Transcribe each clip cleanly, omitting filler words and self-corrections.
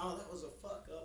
Oh, that was a fuck up.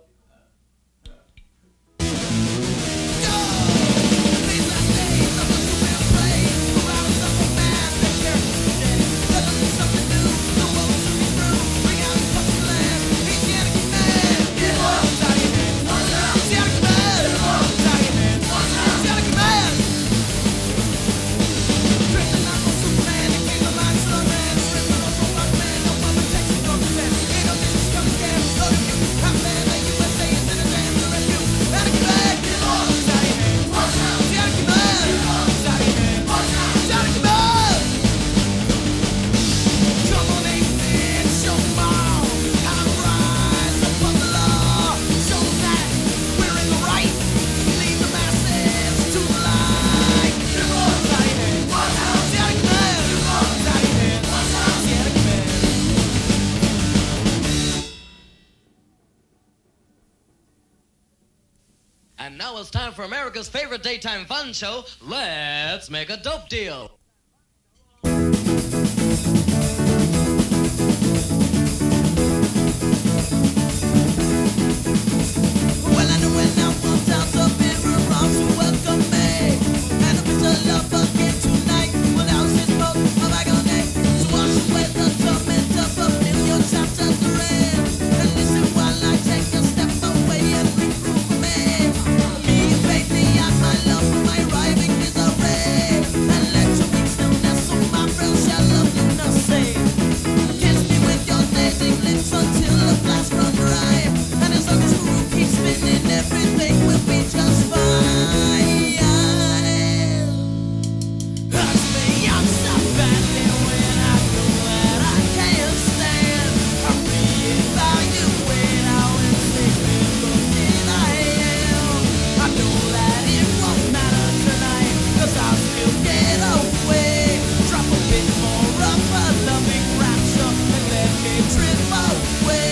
And now it's time for America's favorite daytime fun show, Let's Make a Dope Deal. Well, I know when I'm from town, so people from to welcome me. And if it's a love again tonight, well, that was his boat, my bag on neck. So wash away the torment of a million chapters to read. And listen while I take a step away and read through for me. Me and baby, and my love for my arriving is a ray. And let your weak stillness on my frail shell of lunacy. Kiss me with your dating lips until the flash run dry. And as long as the room keeps spinning, everything will be just fine. Hurts me up so badly when I know that I can't stand. I reevaluate how insignificant I am. I know that it won't matter tonight, 'cause I'll still get away. Drop a bit more of a loving rapture and let me drift away.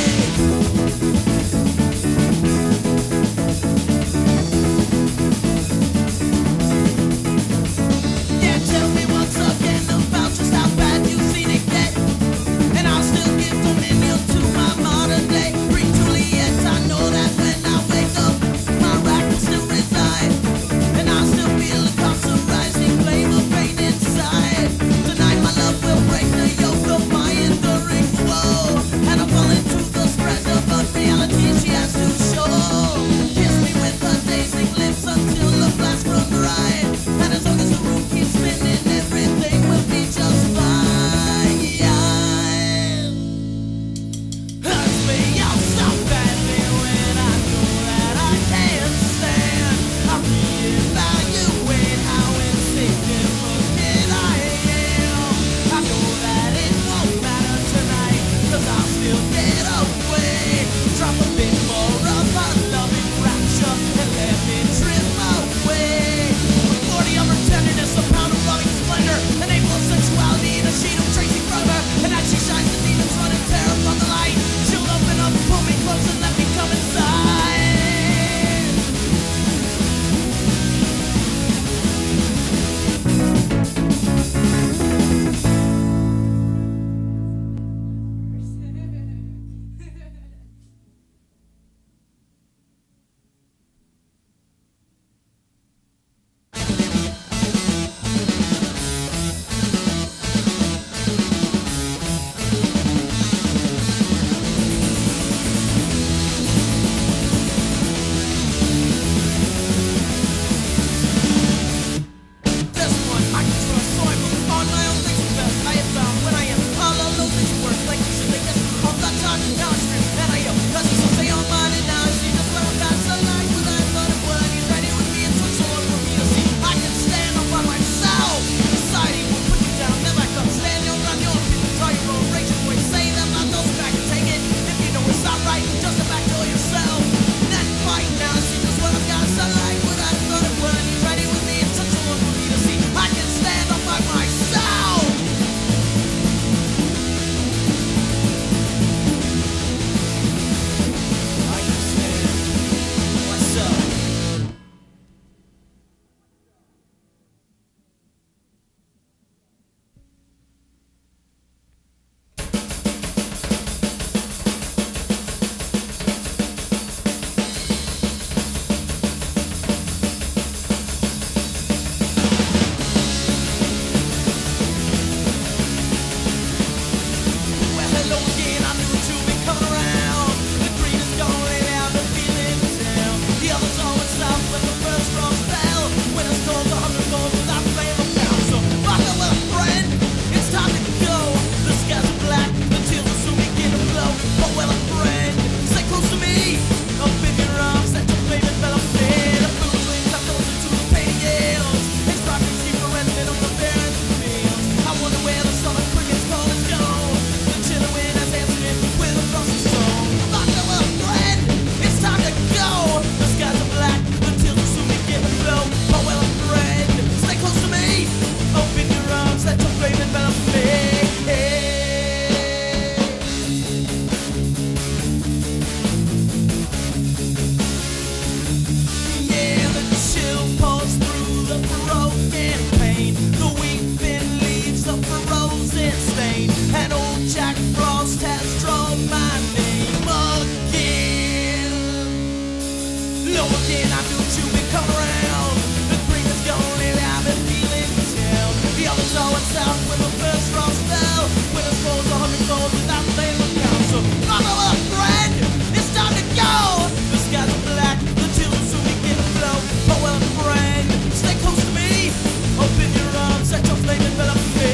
Yeah, tell me once again about just how bad you've seen it get. And I'll still give dominion to my modern day. Bring Juliet, I know that when I wake up, my rack will still reside. And I'll still feel the constant rising flame of pain inside. Tonight my love will break the yoke of my enduring woe. And I'll fall into the spread of unreality she has to show. Kiss me with her dazing lips until the blast from the right. And as long as the room keeps spinning, everything will be just fine. Hurts me up so badly when I know that I can't stand. I reevaluate how insignificant I am. I know that it won't matter tonight, 'cause I'll still get away. Drop a bit more of a loving rapture and let me drift away. 40 of her tenderness, a pound of loving splendor, an able of sensuality in a sheet of tracing from her. And as she shines, the demons run in terror from the light. She'll open up, pull me close, and let me come inside. you'll be coming around. The green is gonna live out and feeling down. The others all went south when the first frost fell. When it falls 100 falls without the name of council. Mother of friend, it's time to go. The skies are black, the children soon begin to blow. Oh well, friend, stay close to me. Open your arms, set your flame and envelop me.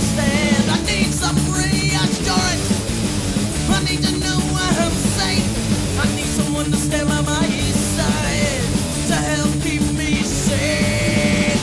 understand. I need some reassurance. I need to know I'm safe. I need someone to stand by my side to help keep me safe.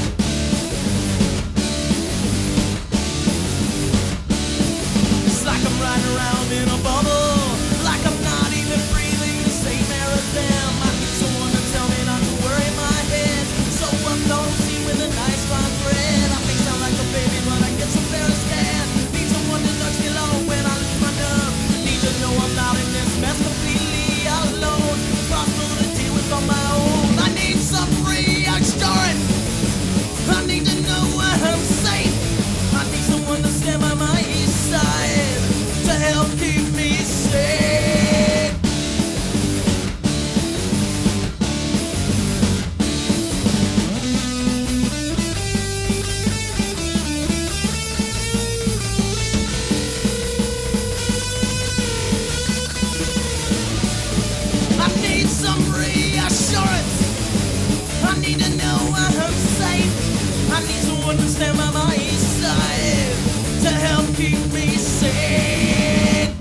It's like I'm riding around in a bubble, like I'm not even breathing the same air as them. I need someone to tell me not to worry my head, so I'm nosy with a nice fine thread. I may sound like a baby, but I get so very scared. Need someone to touch me low when I lose my nerve. Need to know I'm not in this mess completely alone. Possible to deal with on my own. I need some reassurance. I need to know I'm safe. I need someone to stand by my side to help keep me safe. I need some reassurance. I need to know I'm safe. I need someone to stand by my side to help keep me safe.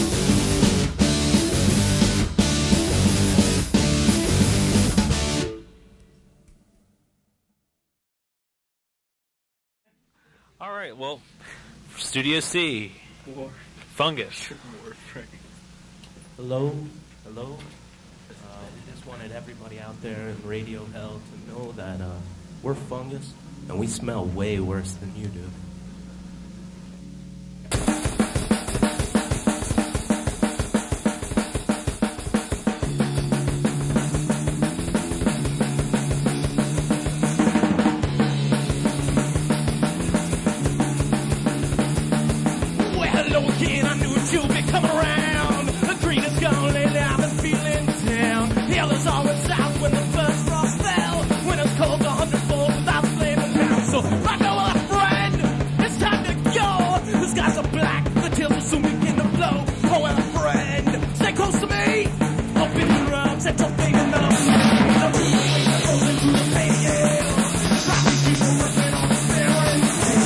All right, well, Studio C, fungus. Hello, hello. We just wanted everybody out there in radio hell to know that we're fungus and we smell way worse than you do. Well, hello again, I knew that you'd be coming around. The green is gone, lately I've been feeling down. Hell is always south when the first frost fell. When it's cold, 100-fold without flaming down. So right now, my friend, it's time to go. The skies are black, the tails will soon begin to blow. Oh, well, friend, stay close to me. Open your arms and don't think enough. The rain goes into the pain, yeah. Happy people working on the feeling.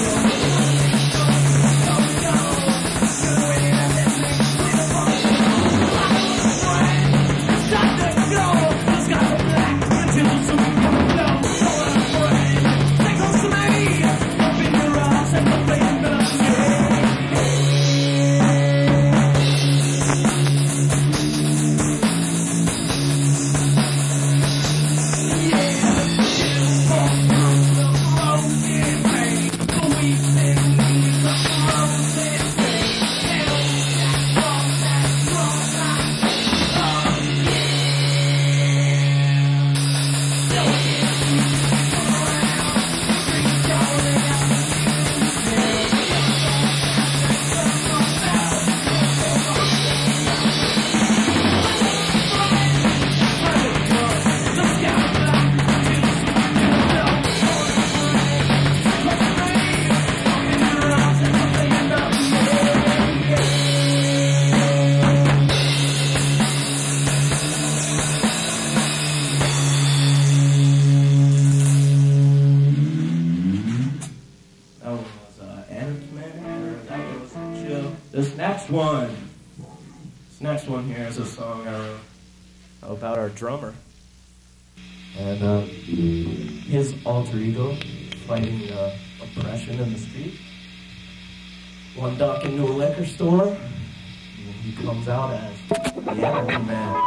This next one here is a song I wrote about our drummer and his alter ego fighting oppression in the street. One duck into a liquor store, and he comes out as the anarchy man.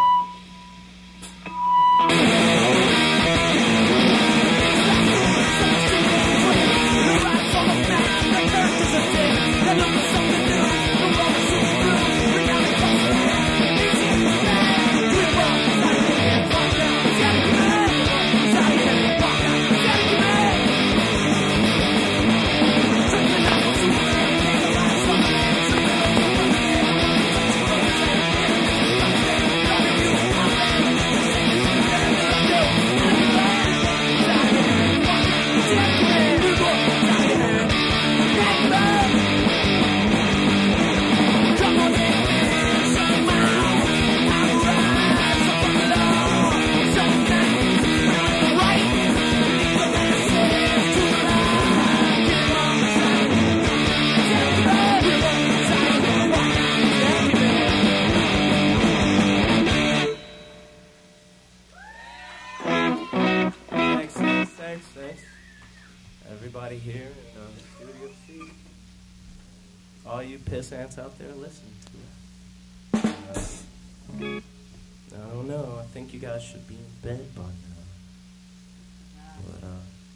everybody here in Studio C. All you piss ants out there listening to it. I don't know. I think you guys should be in bed by now. But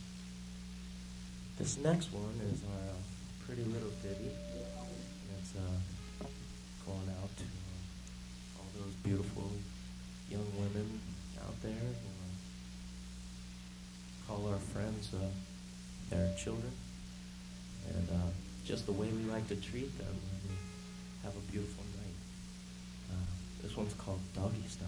this next one is our pretty little ditty. It's going out to all those beautiful young women out there who call our friends their children. And just the way we like to treat them when we have a beautiful night. This one's called Doggy Style.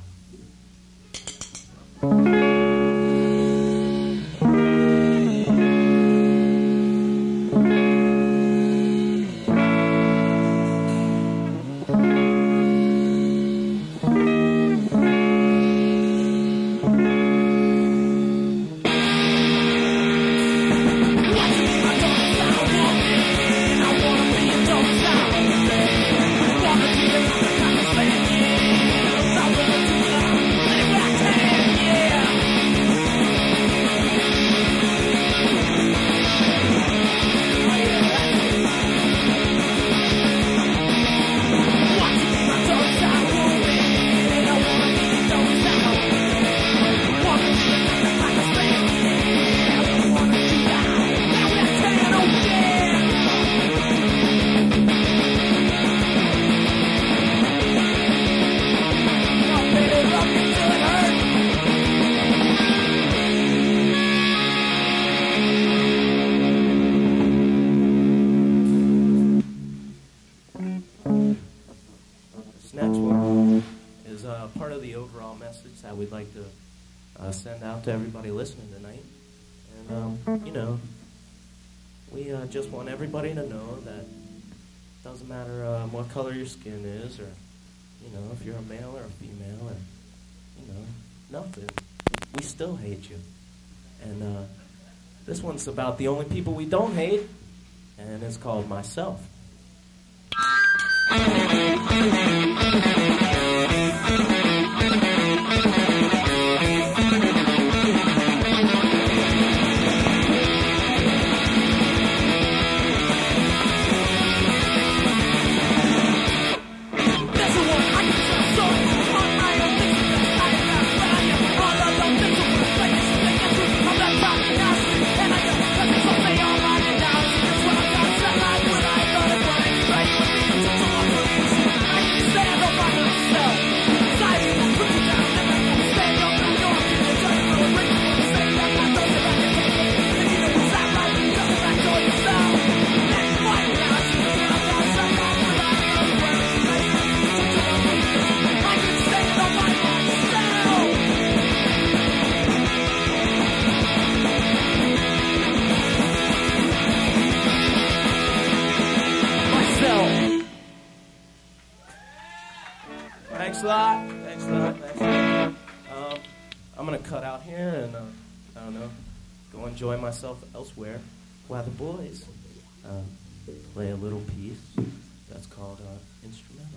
That we'd like to send out to everybody listening tonight. And, you know, we just want everybody to know that it doesn't matter what color your skin is, or, you know, if you're a male or a female, or, you know, nothing. We still hate you. And this one's about the only people we don't hate, and it's called Myself. Thanks a lot. I'm going to cut out here and, I don't know, go enjoy myself elsewhere while the boys play a little piece that's called Instrumental.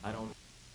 I don't.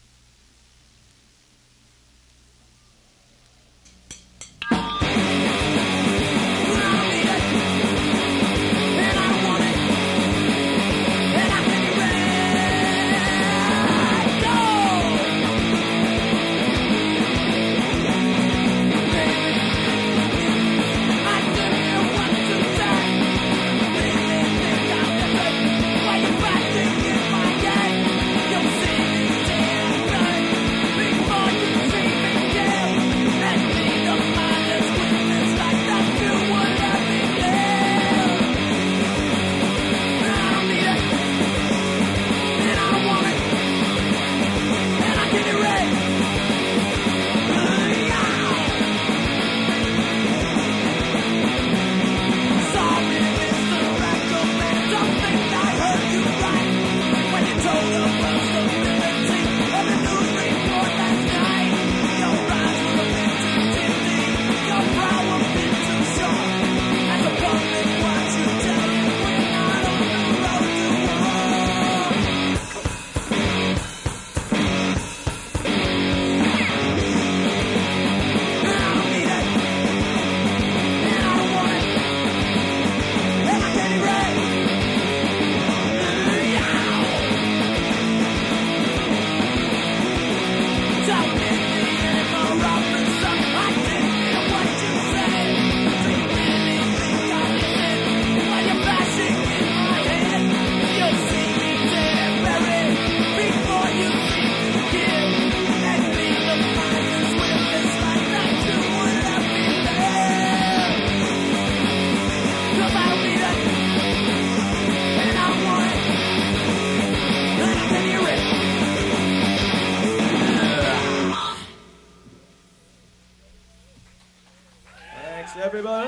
Everybody.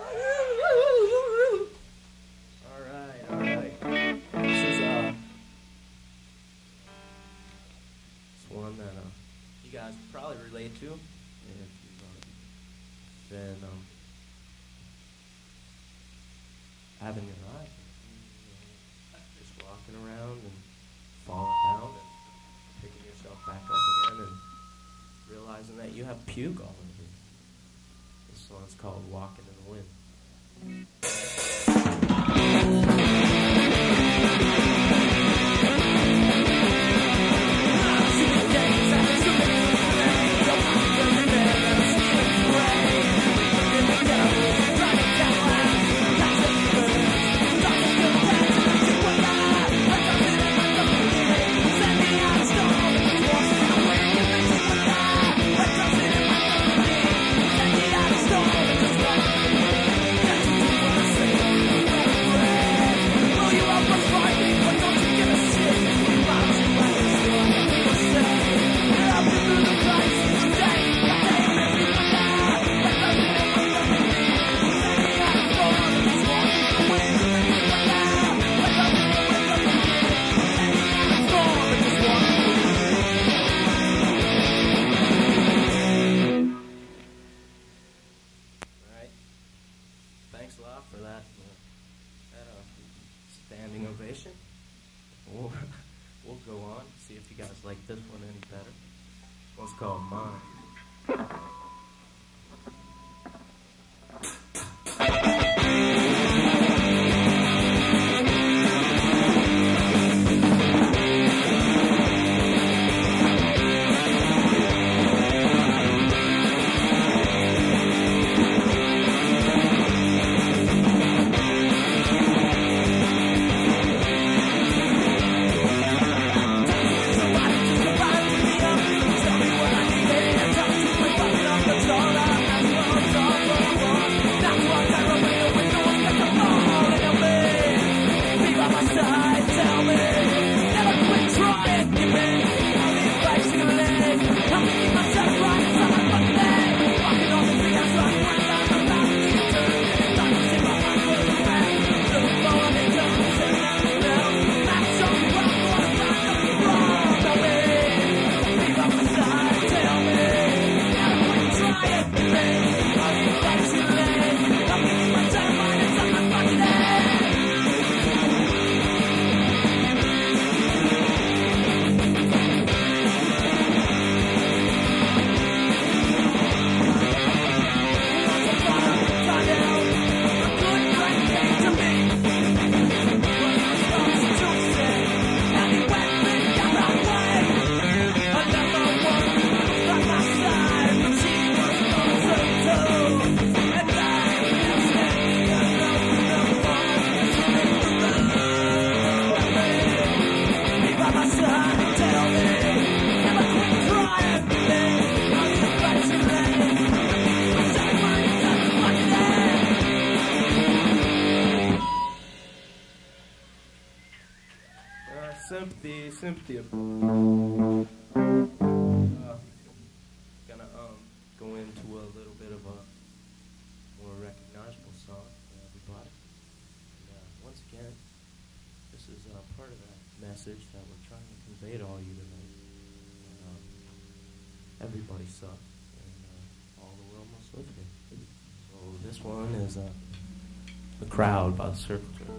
All right. This is one that you guys probably relate to if you've been having your life, just walking around and falling down and picking yourself back up again and realizing that you have puke all over you. This one's called Walking in the Wind. Thanks a lot for that standing ovation. We'll go on, see if you guys like this one any better. This one's called Mine. Tell me what I need and talk to my father. sympathy. Gonna go into a little bit of a more recognizable song for everybody. And, once again, this is part of that message that we're trying to convey to all you tonight. Everybody sucks, and all the world must live here. So this one is The Crowd by the Circle Jerks.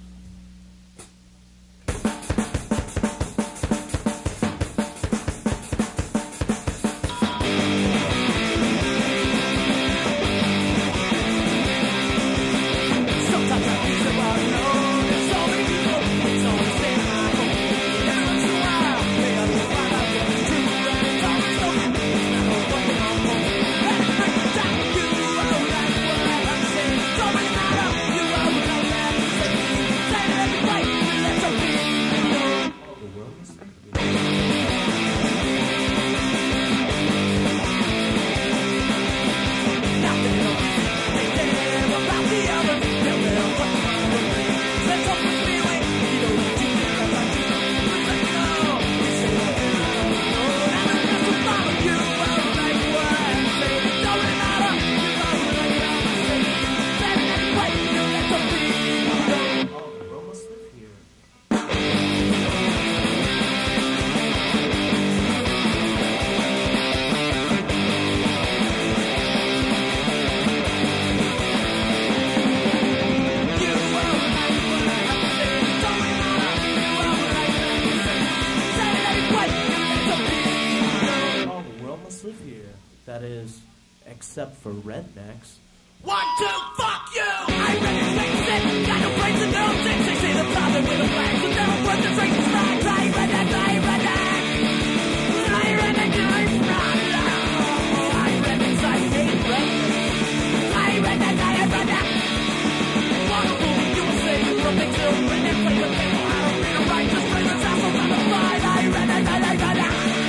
That is, except for rednecks. 1, 2, fuck you! I read it, fix it, got no brains and no dicks. They say the problem with the flags is never worth the drinks. Flags, I read that, I read that. I read that, I read that. I read that, I hate rednecks. I read that, I read that. What a fool you will say, something to win and play the game. I don't read or write, just play the sound from the fight. I read that, I read that.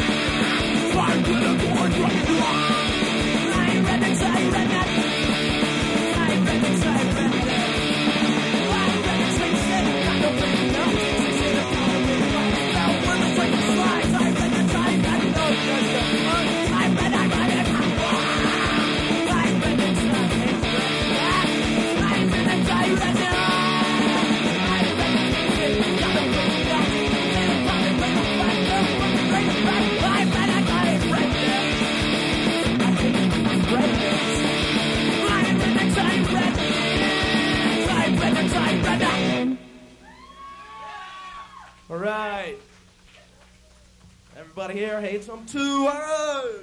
I'm gonna go on right now. I read that, I read that. I read that, I read that. I read that, I said, got no brains and no dicks. They say the problem with the flags is never worth the drinks. Flags, I read that, I read that. No, I read that, I read that. I read that, I hate that. I read that, I read that. I read that, I said, got no brains and no dicks. They say the problem with the flags is never worth the drinks. Flags, I read that, I read that. I hate rednecks. I read that, I read that. I read that, I read that. All right. Everybody here hates them too. All right.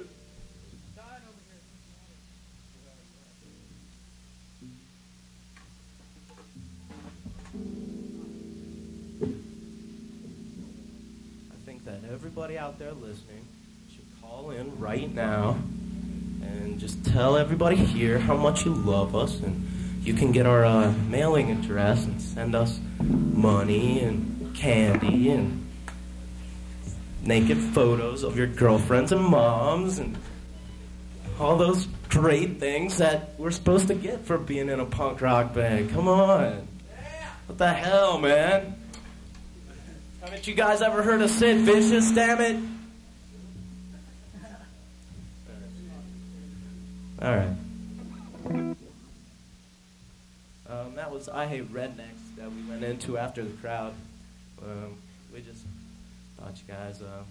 I think that everybody out there listening should call in right now and just tell everybody here how much you love us, and you can get our mailing address and send us money and candy and naked photos of your girlfriends and moms and all those great things that we're supposed to get for being in a punk rock band. Come on. What the hell, man? Haven't you guys ever heard of Sid Vicious, damn it? All right. That was I Hate Rednecks that we went into after the crowd. We just thought you guys were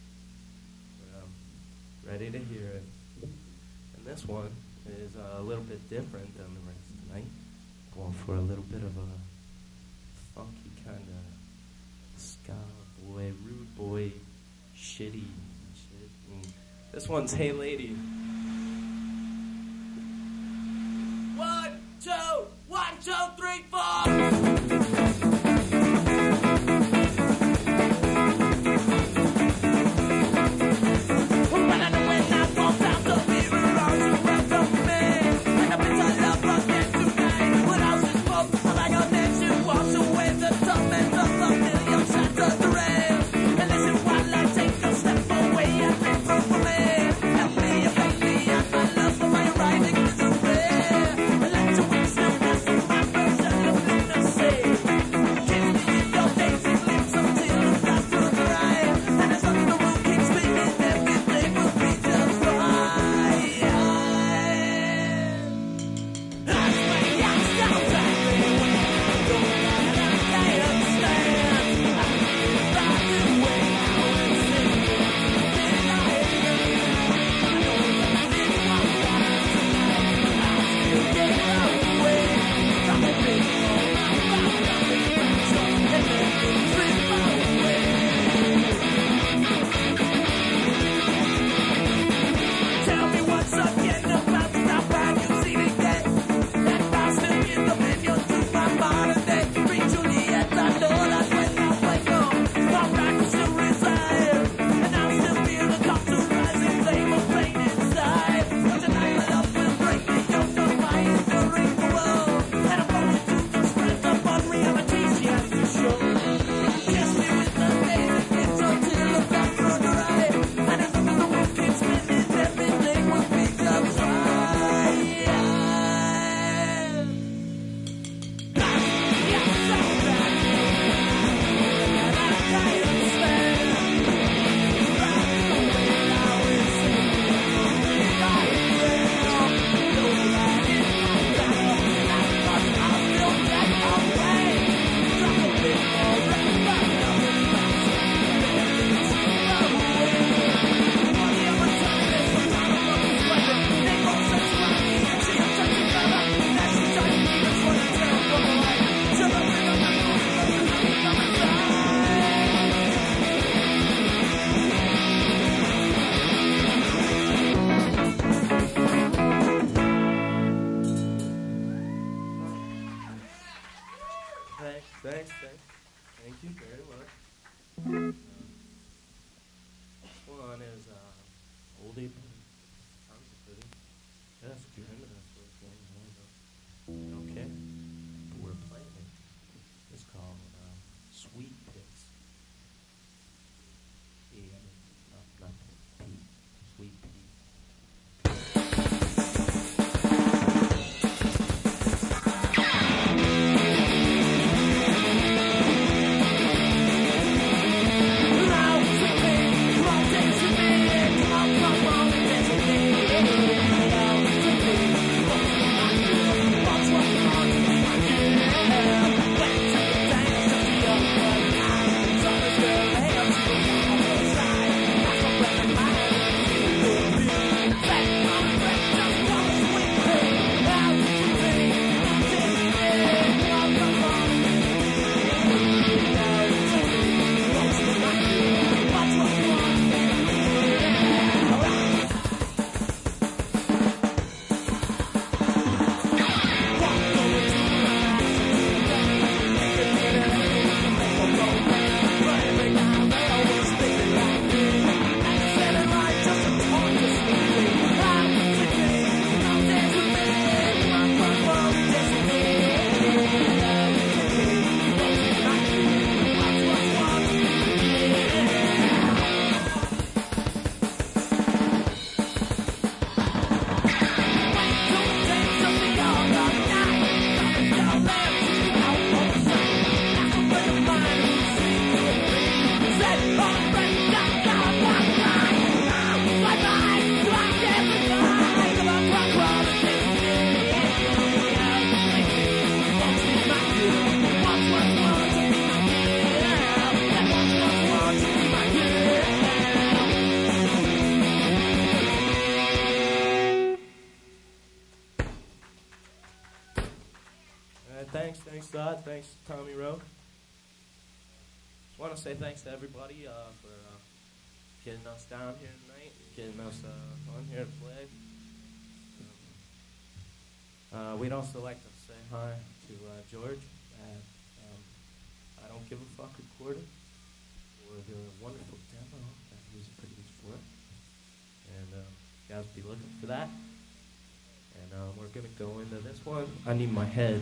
ready to hear it. And this one is a little bit different than the rest tonight. Going for a little bit of a funky kind of ska boy, rude boy, shitty shit. And this one's Hey Lady. 1, 2, 1, 2, 3, 4. oldie, but it sounds pretty. Yes, if you're into that sort of thing, I don't care. But we're playing it. It's called Sweet Pits. Yeah, not Pete. Sweet Pete. Thanks, Todd. Thanks, Tommy Rowe. Just want to say thanks to everybody for getting us down here tonight, getting us on here to play. We'd also like to say hi to George at I Don't Give a Fuck recording for the wonderful demo that he was produced for. And you guys be looking for that. And we're going to go into this one. I Need My Head.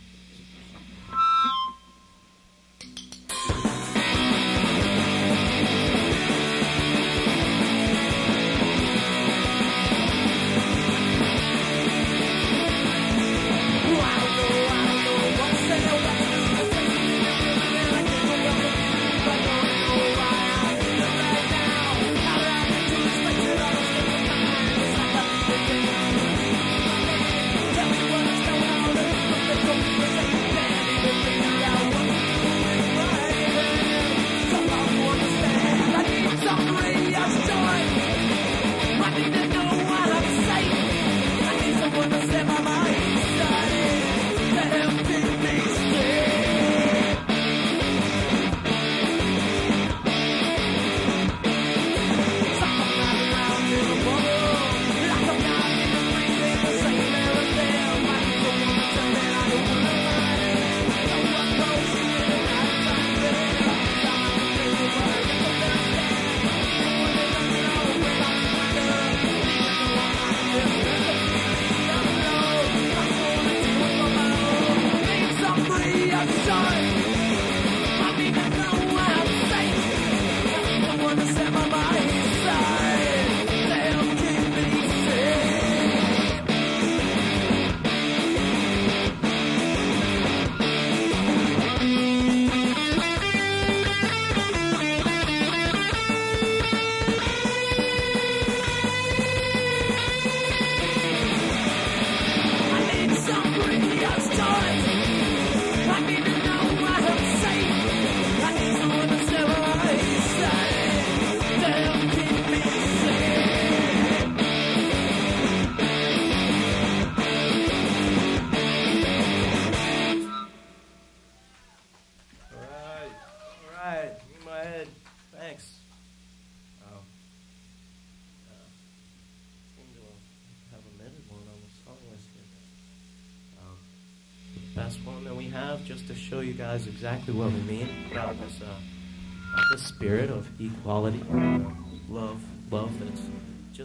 Just to show you guys exactly what we mean about this spirit of equality, love that's just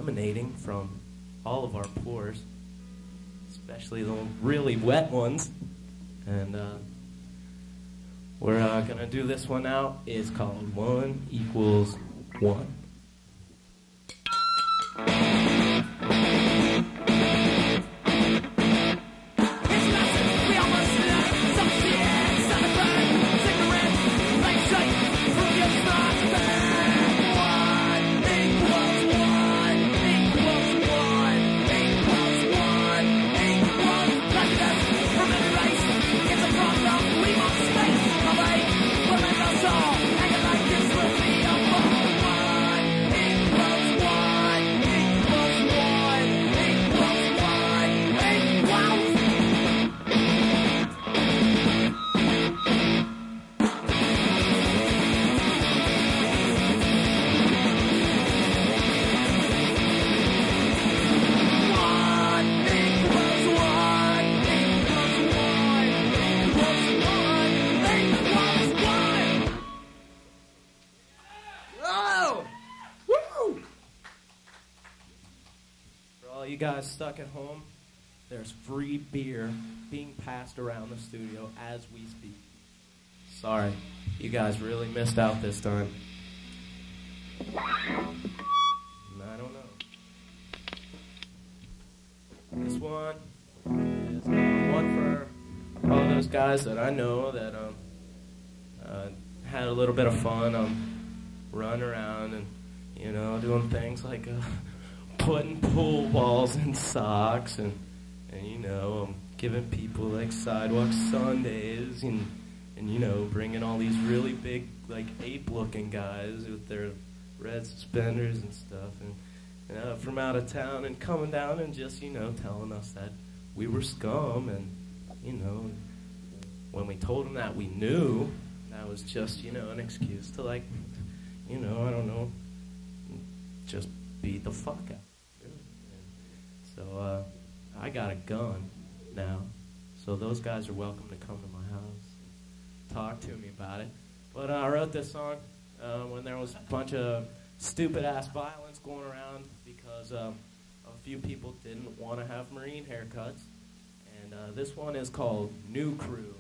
emanating from all of our pores, especially the really wet ones. And we're gonna do this one out. It's called 1 = 1. Guys stuck at home, there's free beer being passed around the studio as we speak. Sorry, you guys really missed out this time. I don't know. This one is one for all those guys that I know that had a little bit of fun running around and, you know, doing things like putting pool balls in socks and you know, giving people like sidewalk Sundays and you know, bringing all these really big like ape-looking guys with their red suspenders and stuff and from out of town and coming down and just, you know, telling us that we were scum and, you know, when we told them that we knew, that was just, you know, an excuse to like, you know, I don't know, just beat the fuck out. So I got a gun now, so those guys are welcome to come to my house, talk to me about it. But I wrote this song when there was a bunch of stupid-ass violence going around because a few people didn't want to have Marine haircuts. And this one is called New Crew.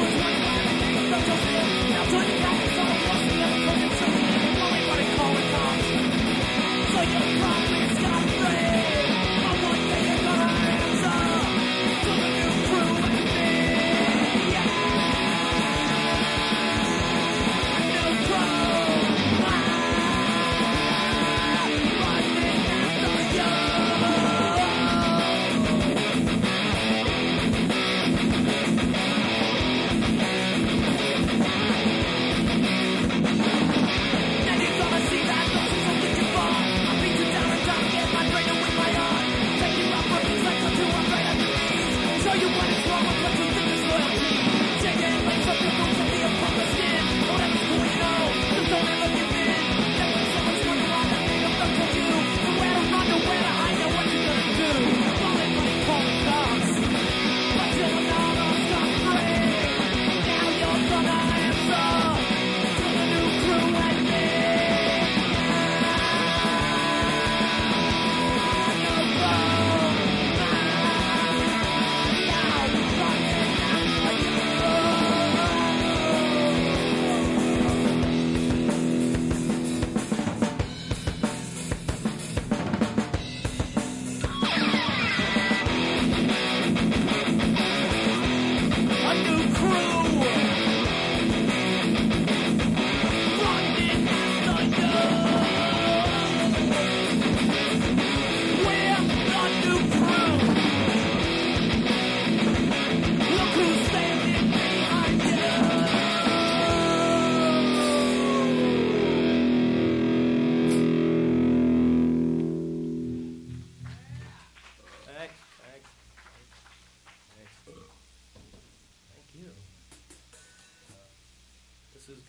Now,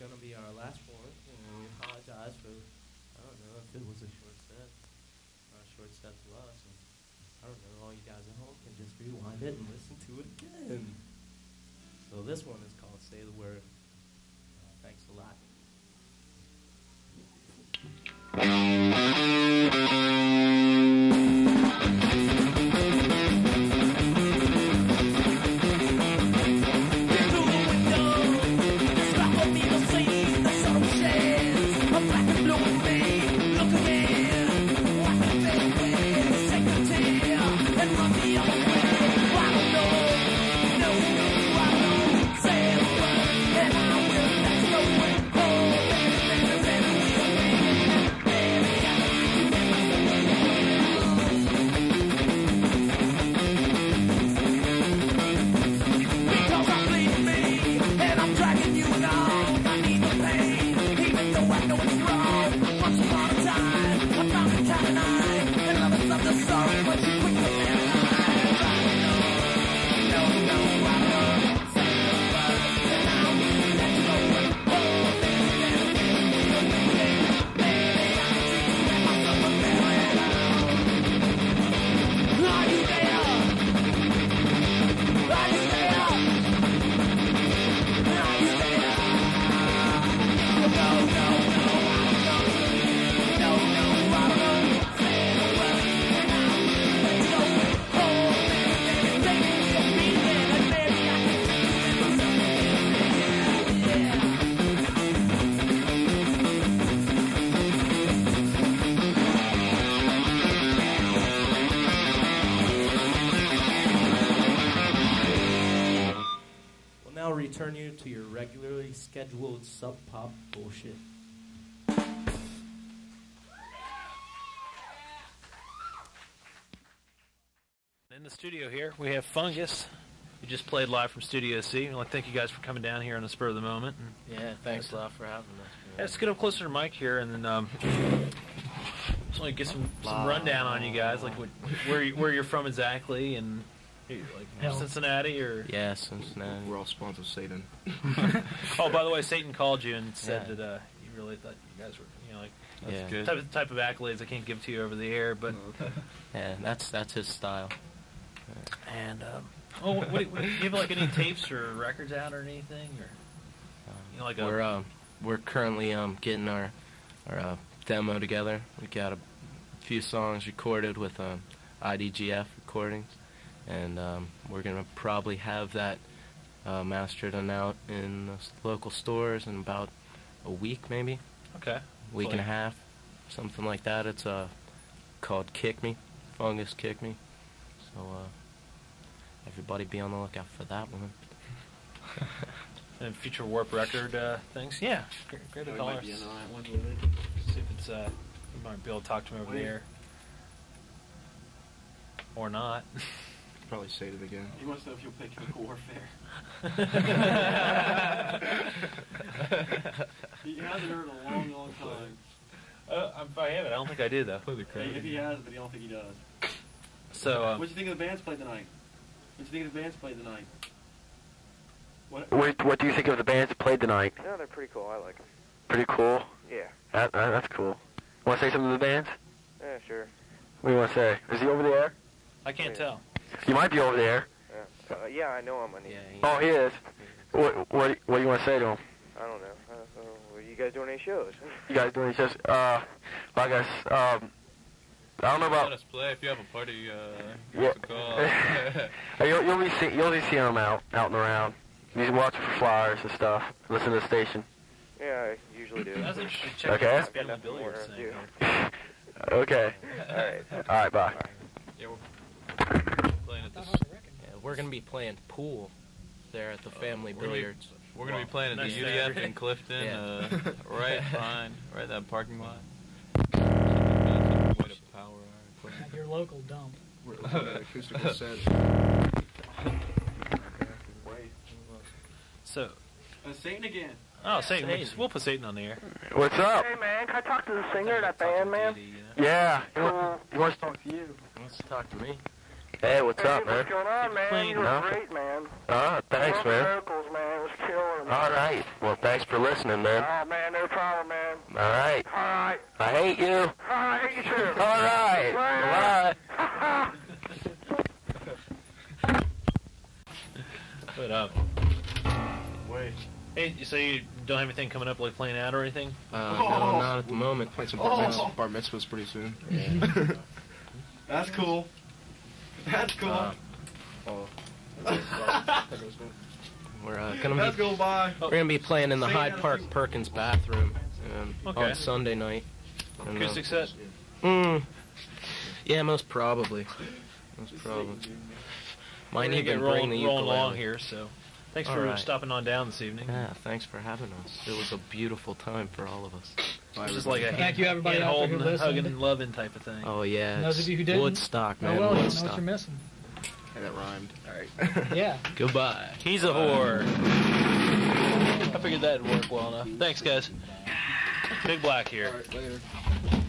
gonna be our last one. And we apologize for, I don't know if it was a short set, or a short set to us. And I don't know, all you guys at home can just rewind it and listen to it again. So this one is called Say the Word. Thanks a lot. Return you to your regularly scheduled Sub Pop bullshit. In the studio here, we have Fungus. We just played live from Studio C. I'd like to thank you guys for coming down here on the spur of the moment. Yeah, thanks a lot for having us. Let's get up closer to the mic here, and then just want to get some rundown on you guys, like where you're from exactly, and like Cincinnati or Cincinnati. We're all spawns of Satan. Oh, by the way, Satan called you and said that he really thought you guys were, like that's good. Type of accolades I can't give to you over the air, but yeah, that's his style. And do you have like any tapes or records out or anything, or we're currently getting our demo together. We got a few songs recorded with idgf recordings. And we're going to probably have that mastered and out in the local stores in about a week, maybe. Okay. Week and a half, something like that. It's called Kick Me, Fungus Kick Me. So everybody be on the lookout for that one. And future Warp record things. Yeah, great to call us. See if it's you might be able to talk to him over there, or not. Probably say it again. He wants to know if you'll play Chemical Warfare. He hasn't heard in a long, long time. If I have it, I don't think I did though. If he has, but I don't think he does. So, what do you think of the bands played tonight? What do you think of the bands played tonight? What do you think of the bands that played tonight? No, they're pretty cool. I like them. Pretty cool? Yeah. That's cool. Want to say something to the bands? Yeah, sure. What do you want to say? Is he over there? I can't tell. You might be over there. Yeah, I know him. Oh, he is. What do you want to say to him? I don't know. Are you guys doing any shows? You guys doing any shows? Well, I guess, I don't know about... Let us play. If you have a party, give yeah. us a call. you'll be seeing them out and around. You can watch for flyers and stuff. Listen to the station. Yeah, I usually do. Okay. Okay. All right, bye. Yeah, we're playing at this. Yeah, we're going to be playing pool there at the Family Billiards. We're going to be playing at the UDF in Clifton, right behind that parking lot. Way to power our equipment. At your local dump. We're an acoustical set. So, Satan again. Oh, Satan. We'll put Satan on the air. What's up? Hey, man, can I talk to the singer of that band, man? Yeah. He wants to talk to you. He wants to talk to me. Hey, what's up, man? What's going on, man? You were great, man. Thanks, man. Miracles, man. It was killer, man. All right. Well, thanks for listening, man. Oh, man, no problem, man. All right. All right. I hate you. I hate you too. All right. Bye. But wait. Hey, so you don't have anything coming up like playing out or anything? No, not at the moment. Playing some bar mitzvahs pretty soon. Yeah. That's cool. That's cool. We're gonna be playing in the Hyde Park Perkins bathroom on Sunday night. And, Acoustic set? Yeah, most probably. Might even bring the rolling along ukulele here, so thanks for stopping on down this evening. Yeah, thanks for having us. It was a beautiful time for all of us. It's just like a Thank you, everybody out there who holding, listened. hugging, and loving type of thing. Oh yeah, Those of you who didn't, Woodstock, man. Oh well, you know Woodstock. what you're missing. And that rhymed. All right. Yeah. Goodbye. He's a whore. I figured that'd work well enough. Thanks, guys. Big Black here. All right, later.